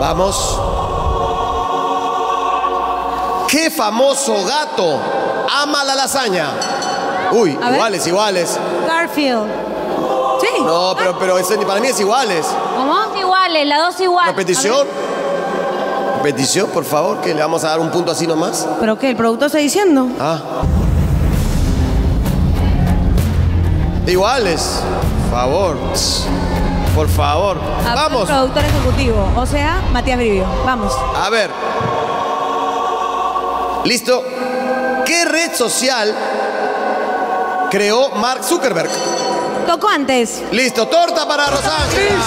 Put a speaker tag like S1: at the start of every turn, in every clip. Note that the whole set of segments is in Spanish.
S1: Vamos. ¿Qué famoso gato ama la lasaña? Uy, iguales.
S2: Garfield. Sí.
S1: No, pero eso para mí es iguales.
S2: ¿Cómo? Iguales, las dos iguales.
S1: Repetición. Repetición, por favor, que le vamos a dar un punto así nomás.
S2: ¿Pero qué? ¿El productor está diciendo?
S1: Ah. Iguales. Por favor. Vamos.
S2: El productor ejecutivo, o sea, Matías Brivio. Vamos.
S1: A ver. ¿Listo? ¿Qué red social creó Mark Zuckerberg?
S2: Tocó antes.
S1: Listo, torta para Rosángela.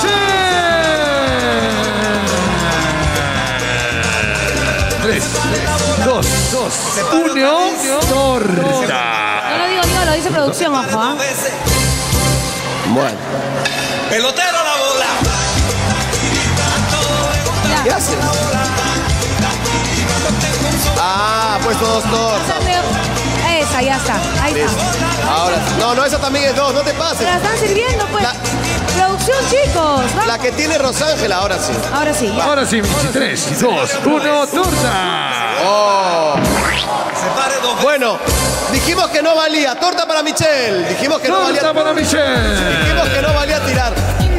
S3: 3, 2, 1, torta.
S2: No lo digo yo, lo dice producción, ojo, ¿ah?
S1: Bueno.
S4: Pelotero la bola.
S1: ¿Qué haces? Puesto 2 tortas.
S2: Esa, ya está. Ahí
S1: Listo.
S2: está.
S1: Ahora, no, esa también es 2, no te pases.
S2: La están sirviendo, pues. Producción, chicos. Vamos.
S1: La que tiene Rosángela, ahora sí.
S2: Ahora sí. Ya.
S3: Ahora sí, 3, 2, 1, torta.
S1: Oh. Bueno, dijimos que no valía. Torta para Michelle. Dijimos que no valía.
S3: Torta para Michelle.
S1: Dijimos que no valía tirar.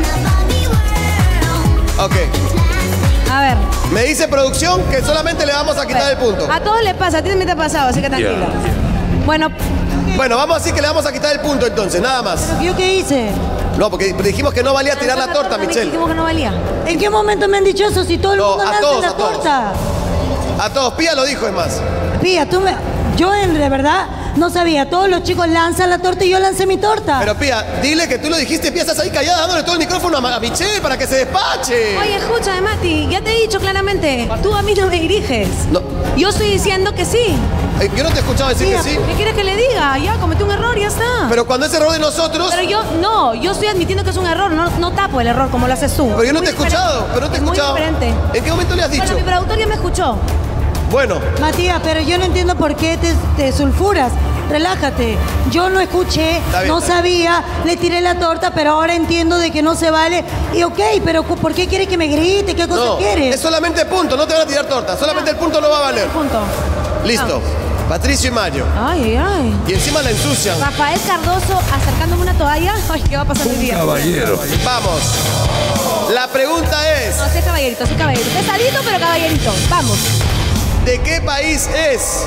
S1: Ok.
S2: A ver.
S1: Me dice producción que solamente le vamos a quitar el punto.
S2: A todos les pasa, a ti también te ha pasado, así que tranquilo. Bueno,
S1: vamos a decir que le vamos a quitar el punto entonces, nada más.
S2: ¿yo qué hice?
S1: No, porque dijimos que no valía tirar la torta, Michelle.
S2: Dijimos que no valía.
S5: ¿En qué momento me han dicho eso? Si todo el mundo
S1: a
S5: lanza
S1: todos,
S5: la
S1: a todos.
S5: torta.
S1: A todos, Pía lo dijo, es más.
S5: Pía, yo de verdad no sabía. Todos los chicos lanzan la torta y yo lancé mi torta.
S1: Pero Pía, dile que tú lo dijiste, Pía, estás ahí callada dándole todo el micrófono a Michelle para que se despache.
S2: Oye, escúchame, Mati, ya te he dicho claramente, tú a mí no me diriges.
S1: No.
S2: Yo estoy diciendo que sí.
S1: Yo no te he escuchado decir que sí.
S2: ¿Qué quieres que le diga? Ya, cometí un error, ya está.
S1: Pero cuando es error de nosotros...
S2: Pero yo estoy admitiendo que es un error, no tapo el error como lo haces tú.
S1: Pero yo no te he escuchado,
S2: Es muy diferente.
S1: ¿En qué momento le has dicho?
S2: Bueno, mi productor ya me escuchó.
S1: Bueno.
S5: Matías, pero yo no entiendo por qué te sulfuras. Relájate. Yo no escuché, no sabía, le tiré la torta, pero ahora entiendo de que no se vale. Y ok, pero ¿por qué quieres que me grite? ¿Qué cosa quieres?
S1: Es solamente punto, no te van a tirar torta. Solamente el punto no va a valer.
S2: Punto.
S1: Listo.
S2: Vamos.
S1: Patricio y Mayo.
S2: Ay.
S1: Y encima la ensucian.
S2: Rafael Cardoso acercándome una toalla. Ay, ¿qué va a pasar hoy día?
S3: Caballero.
S1: Vamos. La pregunta es...
S2: No, soy caballerito. Pesadito, pero caballerito. Vamos.
S1: ¿De qué país es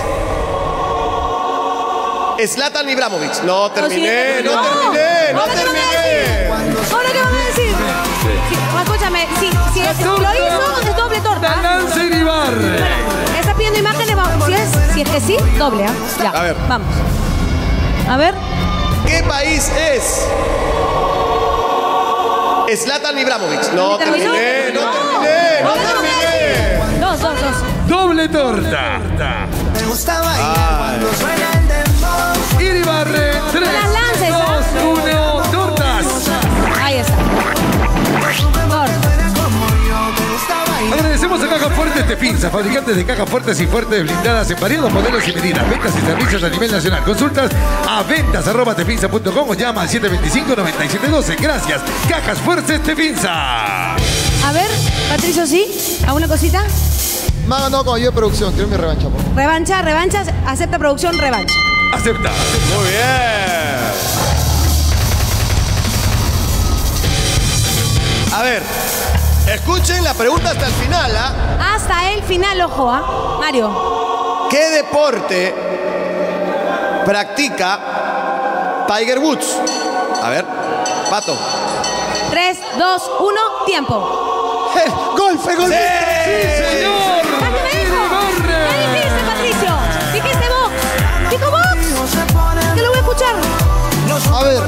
S1: Zlatan Ibrahimovic? No terminé.
S2: ¿Ahora qué van a decir? Sí, escúchame, si lo hizo, es doble torta.
S3: Lance Iribarre.
S2: Está pidiendo imágenes, vamos. Si es que sí, doble, ¿ah? Ya.
S1: A ver.
S2: Vamos. A ver.
S1: ¿Qué país es Zlatan Ibrahimovic? No terminé.
S2: Dos.
S3: Doble torta.
S4: Me gustaba cuando suena el dembow.
S3: Iribarre. 3,
S2: las lances,
S3: 2, 1, tortas.
S2: Ahí está.
S3: Agradecemos a Cajas Fuertes Tefinsa, fabricantes de cajas fuertes y fuertes blindadas en variados modelos y medidas, ventas y servicios a nivel nacional. Consultas a ventas@tefinsa.com o llama al 725-9712. Gracias, Cajas Fuertes Tefinsa.
S2: A ver, Patricio, ¿sí? ¿Alguna cosita?
S6: No, como yo de producción, quiero mi revancha.
S2: Revancha, acepta producción, revancha.
S3: Acepta.
S1: Muy bien. A ver, escuchen la pregunta hasta el final, ¿ah?
S2: Hasta el final, ojo, ¿ah? Mario.
S1: ¿Qué deporte practica Tiger Woods? A ver, Pato.
S2: 3, 2, 1, tiempo.
S6: ¡Golf!
S1: ¡Sí,
S3: señor!
S2: ¿Qué dijiste, Patricio? ¿Dijiste box? ¿Dijo box? Que lo voy a escuchar.
S6: A ver.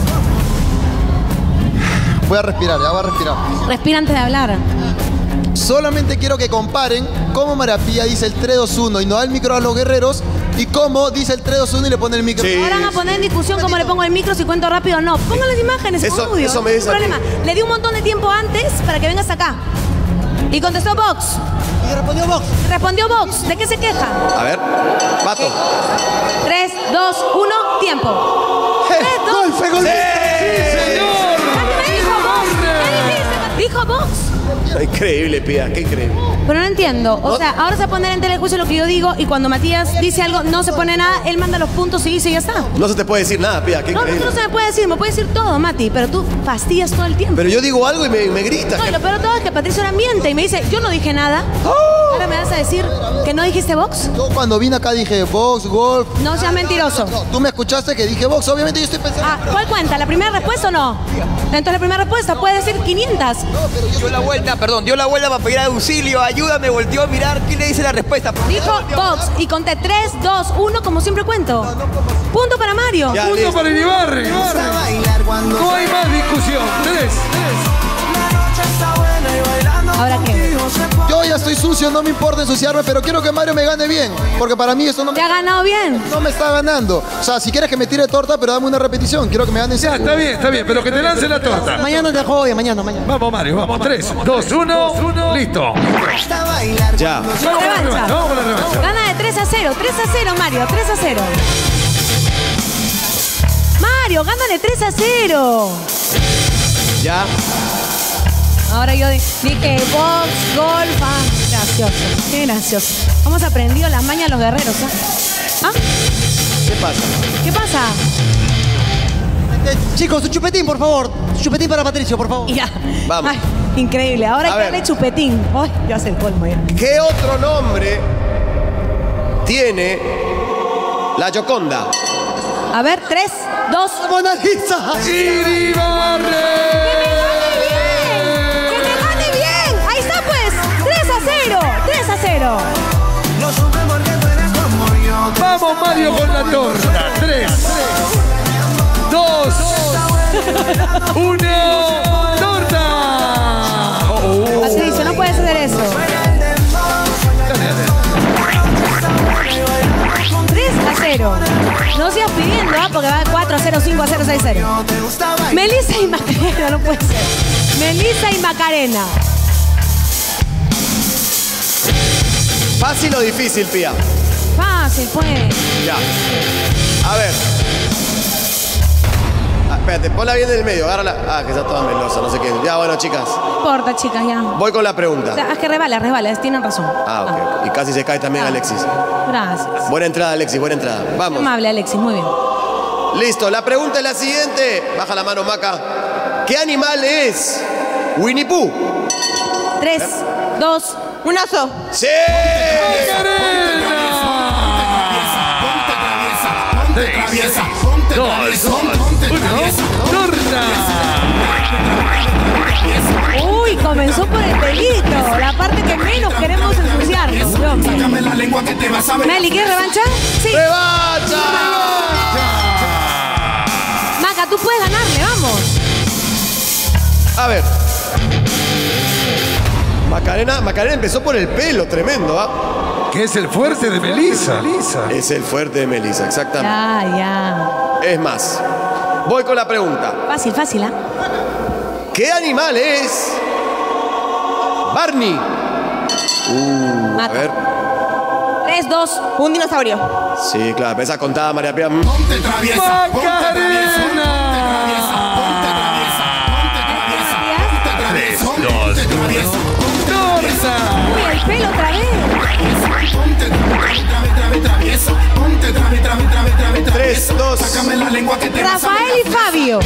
S6: Voy a respirar.
S2: Respira antes de hablar.
S6: Solamente quiero que comparen cómo Marapía dice el 3-2-1 y no da el micro a los guerreros y cómo dice el 3-2-1 y le pone el micro.
S1: Sí.
S2: Ahora van a poner en discusión cómo le pongo el micro, si cuento rápido o no. Pongan las imágenes,
S1: Eso
S2: audio.
S1: me
S2: No hay
S1: dice
S2: problema. Le di un montón de tiempo antes para que vengas acá. Y contestó Vox.
S6: Y respondió Vox.
S2: ¿De qué se queja?
S1: A ver, Pato.
S2: 3, 2, 1, tiempo. 3, 2,
S6: ¡Golf!
S3: ¡Sí, señor!
S2: ¿Qué dijo Vox? ¿Qué dijiste? ¿Dijo Vox?
S1: Increíble, Pía, qué increíble.
S2: Pero no entiendo. O sea, ahora se va a poner en telejuicio lo que yo digo y cuando Matías dice algo, no se pone nada, él manda los puntos y dice y ya está.
S1: No se te puede decir nada, Pía, qué
S2: No,
S1: increíble.
S2: no se me puede decir todo, Mati, pero tú fastidias todo el tiempo.
S1: Pero yo digo algo y me gritas.
S2: No, y lo peor de todo es que Patricio era miente y me dice, yo no dije nada. Ahora me vas a decir que no dijiste box.
S6: Yo cuando vine acá dije box, golf.
S2: No seas mentiroso.
S6: No, tú me escuchaste que dije box, obviamente yo estoy pensando.
S2: Ah, ¿cuál cuenta? ¿La primera respuesta o no? Entonces la primera respuesta puede decir 500.
S7: Dio la vuelta para pedir auxilio, ayúdame, volteó a mirar, ¿quién le dice la respuesta?
S2: Dijo box y conté 3, 2, 1, como siempre cuento. Punto para Mario.
S1: Ya,
S3: Punto
S1: listo.
S3: para Iribarren. No hay más discusión. 3.
S2: ¿Ahora qué?
S6: Yo ya estoy sucio, no me importa ensuciarme, pero quiero que Mario me gane bien. Porque para mí esto no
S2: ¿Te ha ganado bien?
S6: no me está ganando. O sea, si quieres que me tire torta, pero dame una repetición. Quiero que me gane
S3: Ya, está bien, pero que te lance la torta.
S5: Mañana te juego, mañana.
S3: Vamos, Mario, vamos. 3, 2, 1. Listo.
S1: Ya.
S2: Revancha.
S3: Vamos con la revancha.
S2: Gana de 3 a 0. 3 a 0, Mario. 3 a 0. Mario, gana de 3 a 0.
S1: Ya.
S2: Ahora yo dije box, golf. Ah, gracioso. Qué gracioso. Hemos aprendido las mañas de los guerreros, ¿ah? ¿Ah?
S1: ¿Qué pasa?
S2: ¿Qué pasa?
S5: Chicos, un chupetín, por favor. Chupetín para Patricio, por favor.
S2: Ya.
S1: Vamos.
S2: Ay, increíble. Ahora
S1: A
S2: hay que
S1: ver.
S2: darle chupetín. Ay, ya hace el colmo ya.
S1: ¿Qué otro nombre tiene la Gioconda?
S2: A ver, 3, 2.
S5: Mona Lisa.
S3: Iribarren.
S2: ¡Que te gane bien! ¡Ahí está pues! 3 a 0. 3 a 0.
S3: Vamos, Mario, con la torta. 3, 2, 1. ¡Torta!
S2: Patricio, no puedes hacer eso. 3 a 0. No sigas pidiendo, ¿ah? Porque va 4 a 0, 5 a 0, 6 a 0. Melissa y Macarena, no puede ser. Melissa y Macarena.
S1: ¿Fácil o difícil, Pía?
S2: Fácil, pues.
S1: Ya. A ver. Ah, espérate, ponla bien en el medio, agárrala. Ah, que está toda melosa, no sé qué. Ya, bueno, chicas.
S2: No importa, chicas, ya.
S1: Voy con la pregunta.
S2: Es que resbala, tienen razón.
S1: Ah, ok. Y casi se cae también Alexis.
S2: Gracias.
S1: Buena entrada, Alexis, buena entrada. Vamos.
S2: Amable, Alexis, muy bien.
S1: Listo, la pregunta es la siguiente. Baja la mano, Maca. ¿Qué animal es Winnie Pooh?
S2: 3, 2,
S8: Un oso.
S1: ¡Sí!
S3: 3, 2, 1. ¡Torta!
S2: Uy, comenzó por el pelito. La parte que menos queremos ensuciarnos. Dios mío. Meli, ¿quieres revancha? Sí.
S1: ¡Revancha!
S2: Maca, tú puedes ganarle, vamos.
S1: A ver. Macarena empezó por el pelo, tremendo, ¿ah?
S3: Que es el fuerte de Melissa.
S1: Es el fuerte de Melissa, exactamente.
S2: Ya.
S1: Es más, voy con la pregunta.
S2: Fácil, ¿ah?
S1: ¿Qué animal es Barney? A
S2: Maca.
S1: ver.
S2: 3, 2.
S8: Un dinosaurio.
S1: Sí, claro, empieza a contar María Pía.
S3: ¡Macarena! 3, 2, 1. ¡Torta!
S2: Uy, el pelo otra vez.
S1: 3, 2.
S2: Rafael y Fabio.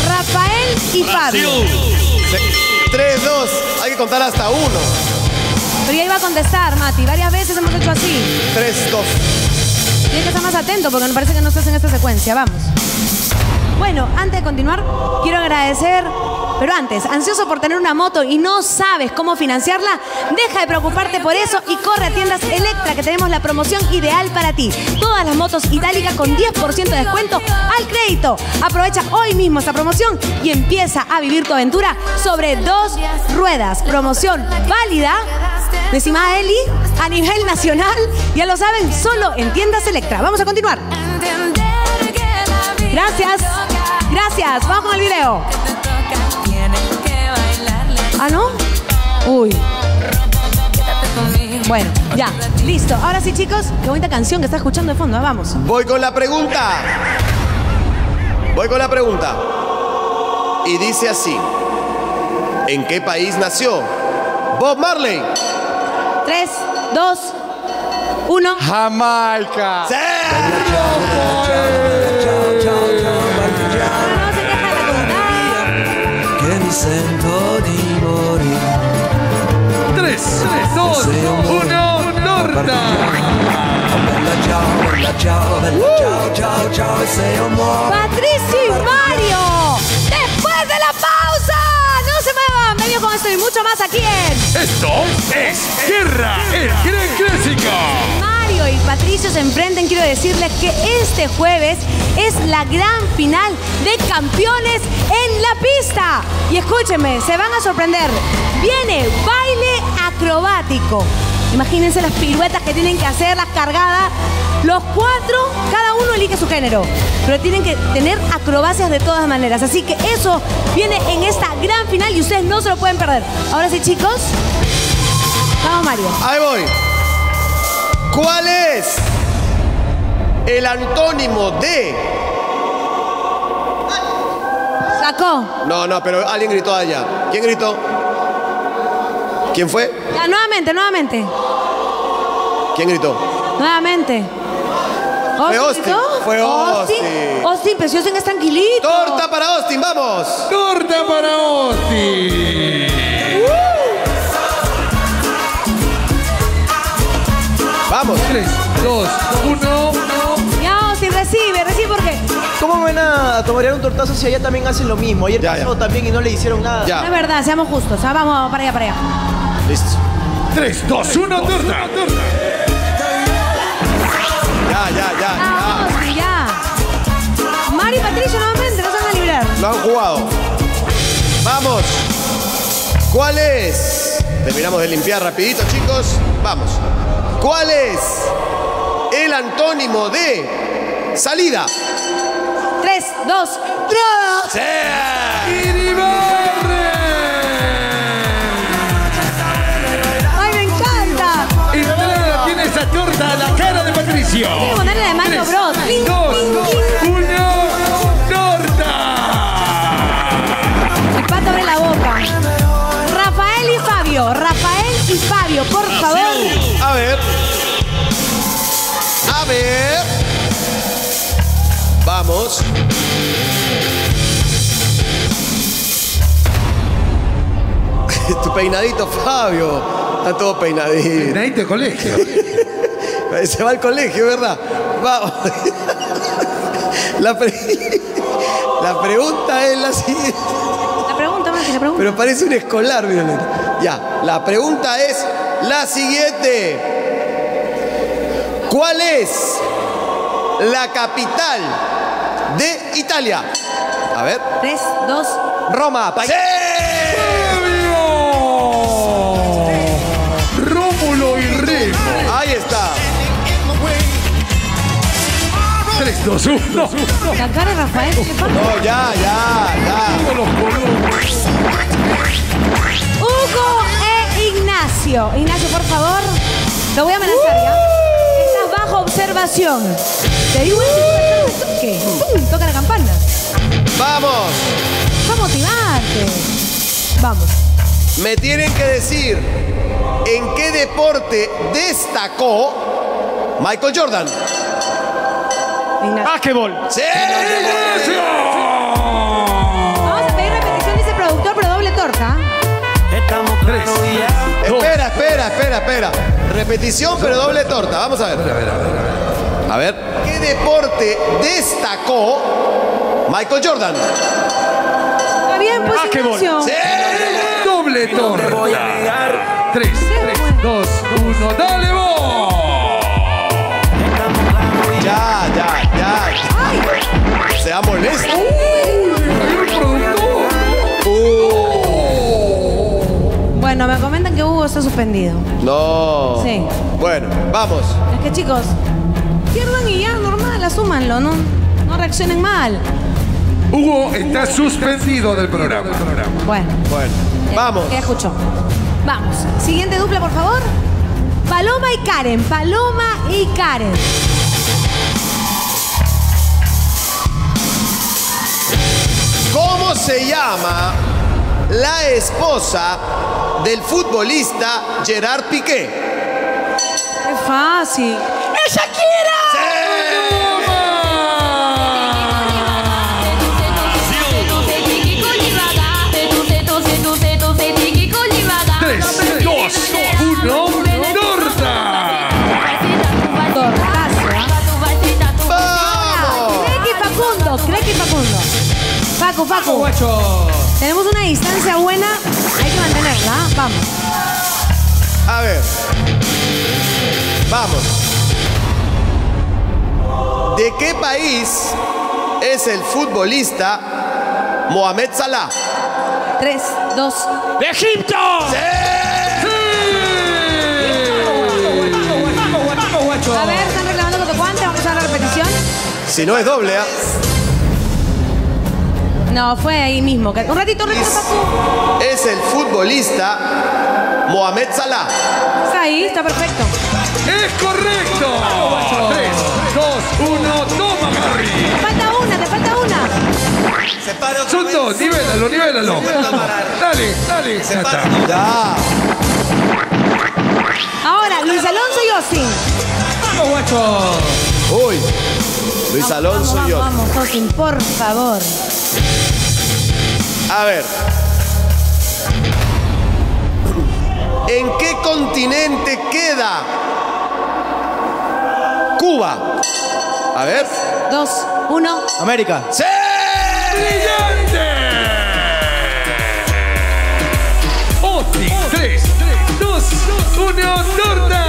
S1: 3, 2. Hay que contar hasta 1.
S2: Pero ya iba a contestar, Mati. Varias veces hemos hecho así.
S1: 3, 2.
S2: Tienes que estar más atento porque me parece que no estás en esta secuencia. Vamos. Bueno, antes de continuar, quiero agradecer. Pero antes, ansioso por tener una moto y no sabes cómo financiarla, deja de preocuparte por eso y corre a Tiendas Electra, que tenemos la promoción ideal para ti. Todas las motos itálicas con 10% de descuento al crédito. Aprovecha hoy mismo esta promoción y empieza a vivir tu aventura sobre 2 ruedas. Promoción válida, mi estimada Eli, a nivel nacional. Ya lo saben, solo en Tiendas Electra. Vamos a continuar. Gracias. Vamos con el video. ¿Ah, no? Uy. Bueno, ya, listo. Ahora sí, chicos, qué bonita canción que está escuchando de fondo. Vamos.
S1: Voy con la pregunta. Y dice así. ¿En qué país nació Bob Marley.
S2: 3, 2, 1.
S8: Jamaica.
S1: ¡Sí!
S2: No se queja de la comunidad.
S4: Che mi sento di morire.
S3: 3, 2, 1, torta.
S4: Bella ciao, bella ciao, ciao, e sei un uomo.
S2: Patricio y Mario, después de la pausa. No se muevan, vengo con esto y mucho más aquí en...
S3: Esto es Guerra el Gran Clásico.
S2: Mario y Patricio se enfrenten. Quiero decirles que este jueves es la gran final de campeones en la pista. Y escúchenme, se van a sorprender. Viene baile acrobático. Imagínense las piruetas que tienen que hacer, las cargadas. Los 4, cada uno elige su género, pero tienen que tener acrobacias de todas maneras. Así que eso viene en esta gran final y ustedes no se lo pueden perder. Ahora sí, chicos. Vamos, Mario.
S1: Ahí voy. ¿Cuál es el antónimo de...?
S2: Sacó.
S1: No, pero alguien gritó allá. ¿Quién gritó? ¿Quién fue?
S2: Ya, nuevamente.
S1: ¿Quién gritó?
S2: Nuevamente.
S1: Fue Austin.
S2: ¿Gritó?
S1: Fue Austin.
S2: Austin, pero si Austin es tranquilito.
S1: Torta para Austin, vamos.
S3: Torta para Austin.
S1: Vamos.
S3: 3, 2, 1.
S2: Ya, Austin, recibe porque...
S9: ¿Cómo me van a tomarear un tortazo si allá también hacen lo mismo? Ayer pasó también y no le hicieron nada.
S1: Ya.
S2: No es verdad, seamos justos. Ah, vamos para allá.
S1: Listo.
S3: 3, 2, 1, torta.
S2: Ah, Austin, ya. Mario y Patricio nuevamente, no se van a librar.
S1: Lo han jugado. Vamos. ¿Cuál es? Terminamos de limpiar rapidito, chicos. Vamos. ¿Cuál es el antónimo de salida?
S2: 3, 2, ¡entrada!
S1: ¡Sí!
S2: ¡Ay, me encanta!
S3: Entrada tiene esa torta a la cara de Patricio.
S2: Hay que ponerle de Mario
S3: 3,
S2: Bros.
S3: 2, 1, torta.
S2: El pato abre la boca. Rafael y Fabio, por favor.
S1: A ver. Vamos. Tu peinadito, Fabio. Está todo peinadito.
S3: Peinadito de colegio.
S1: Se va al colegio, ¿verdad? Vamos. La pregunta es la siguiente.
S2: La pregunta.
S1: Pero parece un escolar, Violeta. Ya, la pregunta es la siguiente. ¿Cuál es la capital de Italia? A ver.
S2: 3, 2,
S1: Roma. ¡Sí!
S3: Rómulo y Remo.
S1: Ahí está.
S3: 3, 2, 1.
S2: la cara de Rafael. ¿Qué pasa?
S1: No, ya.
S2: Hugo e Ignacio. Ignacio, por favor. Lo voy a amenazar, ¿ya? Estás bajo observación. Te digo ¿qué? ¡Pum! Toca la campana.
S1: Vamos.
S2: Para motivarte. Vamos.
S1: Me tienen que decir en qué deporte destacó Michael Jordan.
S2: Ignacio.
S8: ¡Basquetbol!
S1: ¡Sí!
S2: Vamos a pedir repetición, dice el productor, pero doble torta.
S4: Estamos
S3: 3.
S1: Espera. Repetición, pero doble torta. Vamos a ver. A ver. ¿Qué deporte destacó Michael Jordan?
S2: Está bien, pues,
S8: Basquetbol.
S2: Ignacio.
S1: ¡Sí!
S3: Doble torta. 3, 2, 1. ¡Dale vos!
S1: Ya. Se ha molesto.
S2: Bueno, me comentan que Hugo está suspendido.
S1: No.
S2: Sí.
S1: Bueno, vamos.
S2: Es que, chicos, pierdan y ya, normal, asúmanlo, no reaccionen mal.
S3: Hugo está suspendido del programa.
S2: Bueno,
S1: Vamos.
S2: ¿qué escuchó? Vamos. Siguiente dupla, por favor. Paloma y Karen.
S1: ¿Cómo se llama la esposa del futbolista Gerard Piqué?
S2: ¡Qué fácil! ¡Es Shakira! Facu. Tenemos una distancia buena, hay que mantenerla. Vamos.
S1: A ver. Vamos. ¿De qué país es el futbolista Mohamed Salah?
S2: 3, 2.
S8: ¡De Egipto!
S1: ¡Sí!
S2: A ver, están reclamando que te cuente, vamos a dar la repetición.
S1: Si no es doble, ¿ah?
S2: No, fue ahí mismo. Un ratito, Facu.
S1: Es el futbolista Mohamed Salah.
S2: Está ahí, está perfecto.
S3: ¡Es correcto! 3, 2, 1, toma, Harry.
S2: Te falta una.
S3: Son dos, nivélalo. Dale.
S1: Ya.
S2: Ahora, Luis Alonso y Austin.
S8: ¡Vamos, guacho!
S1: Uy. Luis Alonso y yo.
S2: Vamos, Austin, por favor.
S1: A ver. ¿En qué continente queda Cuba? A ver.
S2: 2, 1.
S9: América.
S1: ¡Sí!
S3: ¡Brillante! Austin, 3, 2, 1, torta.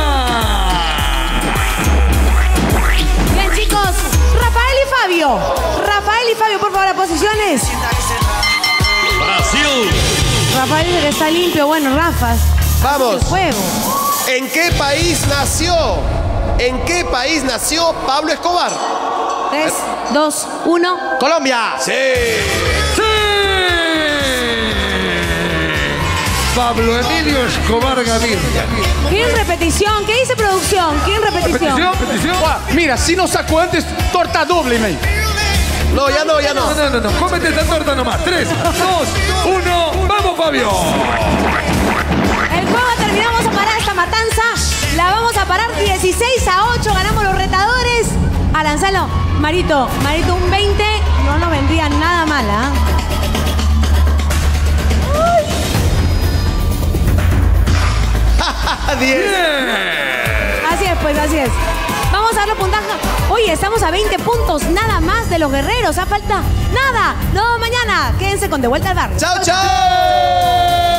S2: Bien, chicos. Rafael y Fabio, por favor, a posiciones.
S8: Brasil.
S2: Rafael dice que está limpio. Bueno, Rafa.
S1: Vamos.
S2: El juego.
S1: ¿En qué país nació? ¿En qué país nació Pablo Escobar?
S2: 3, 2, 1.
S1: Colombia. Sí.
S3: Pablo Emilio Escobar Gaviria.
S2: ¿Quieren repetición? ¿Qué dice producción? ¿Quieren repetición?
S3: ¿Repetición?
S8: Mira, si no sacó antes, torta doble, mate.
S1: No, ya no.
S3: No. Cómete esta torta nomás. 3, 2, 1. ¡Vamos, Fabio!
S2: El juego ha terminado. Vamos a parar esta matanza. La vamos a parar 16-8. Ganamos los retadores. A lanzarlo. Marito, un 20 no nos vendría nada mal, ¿ah? Así es, pues, así es. Vamos a dar los puntajes. Oye, estamos a 20 puntos nada más de los guerreros. Falta nada. No, mañana. Quédense con De Vuelta al Bar.
S1: ¡Chao, chao!